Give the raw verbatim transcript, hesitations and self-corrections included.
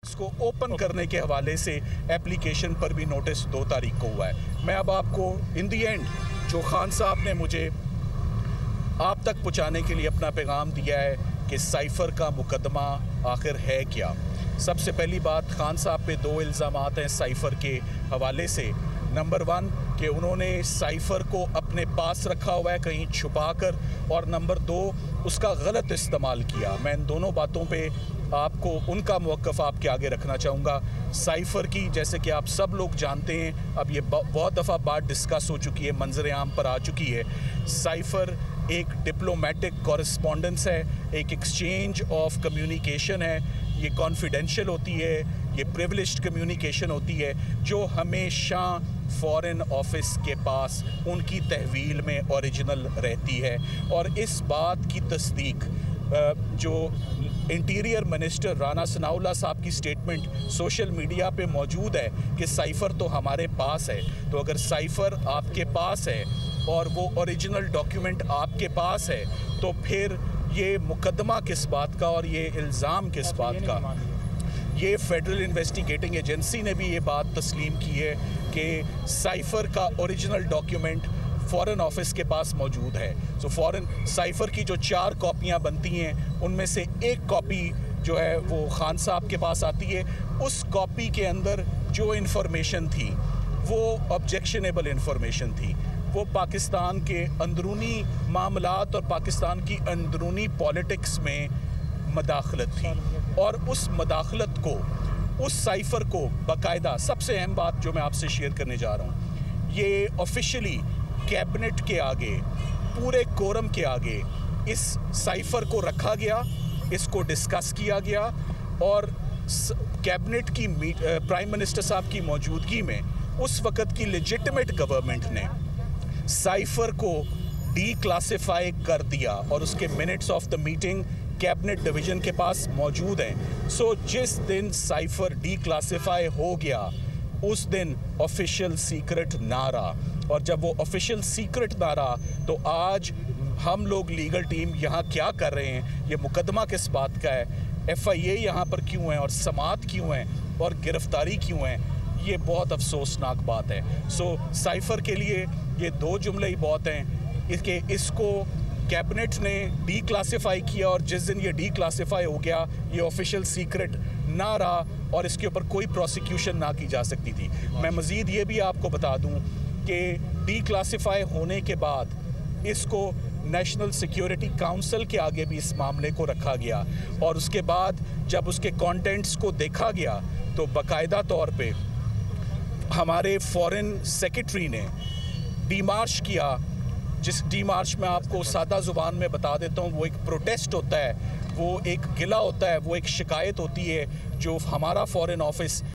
इसको ओपन करने के हवाले से एप्लीकेशन पर भी नोटिस दो तारीख को हुआ है। मैं अब आपको इन दी एंड जो खान साहब ने मुझे आप तक पहुंचाने के लिए अपना पैगाम दिया है कि साइफ़र का मुकदमा आखिर है क्या। सबसे पहली बात, खान साहब पे दो इल्ज़ामात हैं साइफ़र के हवाले से। नंबर वन कि उन्होंने साइफ़र को अपने पास रखा हुआ है कहीं छुपा कर, और नंबर दो उसका गलत इस्तेमाल किया। मैं इन दोनों बातों पे आपको उनका मौक़िफ़ आपके आगे रखना चाहूँगा। साइफ़र की, जैसे कि आप सब लोग जानते हैं, अब ये बहुत दफ़ा बात डिस्कस हो चुकी है, मंजर आम पर आ चुकी है। साइफ़र एक डिप्लोमेटिक कॉरेस्पॉन्डेंस है, एक एक्सचेंज ऑफ कम्युनिकेशन है। ये कॉन्फिडेंशियल होती है, ये प्रिविलेज्ड कम्युनिकेशन होती है जो हमेशा फॉरेन ऑफिस के पास उनकी तहवील में ओरिजिनल रहती है। और इस बात की तस्दीक जो इंटीरियर मिनिस्टर राना सनाउल्लाह साहब की स्टेटमेंट सोशल मीडिया पे मौजूद है कि साइफ़र तो हमारे पास है, तो अगर साइफ़र आपके पास है और वो ओरिजिनल डॉक्यूमेंट आपके पास है तो फिर ये मुकदमा किस बात का और ये इल्ज़ाम किस बात का। ये फेडरल इन्वेस्टिगेटिंग एजेंसी ने भी ये बात तस्लीम की है कि साइफ़र का ओरिजिनल डॉक्यूमेंट फ़ॉरेन ऑफिस के पास मौजूद है। सो फ़ॉरेन साइफ़र की जो चार कॉपियाँ बनती हैं उनमें से एक कॉपी जो है वो खान साहब के पास आती है। उस कॉपी के अंदर जो इन्फॉर्मेशन थी वो ऑब्जेक्शनेबल इन्फॉर्मेशन थी, वो पाकिस्तान के अंदरूनी मामलात और पाकिस्तान की अंदरूनी पॉलिटिक्स में मदाखलत थी। और उस मदाखलत को, उस साइफ़र को बाकायदा, सबसे अहम बात जो मैं आपसे शेयर करने जा रहा हूँ, ये ऑफिशियली कैबिनेट के आगे, पूरे कोरम के आगे इस साइफ़र को रखा गया, इसको डिस्कस किया गया और कैबिनेट की प्राइम मिनिस्टर साहब की मौजूदगी में उस वक़्त की लेजिटिमेट गवर्नमेंट ने साइफ़र को डी क्लासिफाई कर दिया और उसके minutes of the meeting cabinet division के पास मौजूद हैं। सो जिस दिन साइफ़र डी क्लासिफाई हो गया उस दिन ऑफिशियल सीक्रेट ना रहा, और जब वो ऑफिशियल सीक्रेट ना रहा तो आज हम लोग लीगल टीम यहाँ क्या कर रहे हैं, ये मुकदमा किस बात का है, एफ आई ए यहाँ पर क्यों है और समात क्यों है और गिरफ्तारी क्यों है, ये बहुत अफसोसनाक बात है। सो साइफ़र के लिए ये दो जुमले ही बहुत हैं, इसके इसको कैबिनेट ने डी क्लासिफाई किया और जिस दिन ये डी क्लासिफाई हो गया ये ऑफिशियल सीक्रेट ना रहा और इसके ऊपर कोई प्रोसिक्यूशन ना की जा सकती थी। मैं मज़ीद ये भी आपको बता दूं कि डी क्लासिफाई होने के बाद इसको नेशनल सिक्योरिटी काउंसिल के आगे भी इस मामले को रखा गया और उसके बाद जब उसके कंटेंट्स को देखा गया तो बाकायदा तौर पे हमारे फॉरेन सेक्रेटरी ने डीमार्च किया, जिस डीमार्च में आपको सादा ज़ुबान में बता देता हूँ, वो एक प्रोटेस्ट होता है, वो एक गिला होता है, वो एक शिकायत होती है जो हमारा फॉरेन ऑफिस